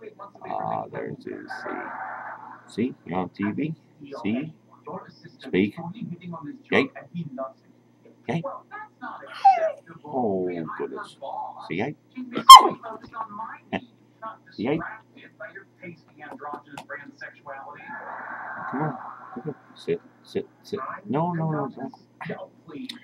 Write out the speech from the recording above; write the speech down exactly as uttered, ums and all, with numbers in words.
Ah, there's his. See, see, you're on T V. See, speak. Yay, yay. Oh goodness. See, yay. Yay. Come on, come on. Sit, sit, sit. No, no, no, don't.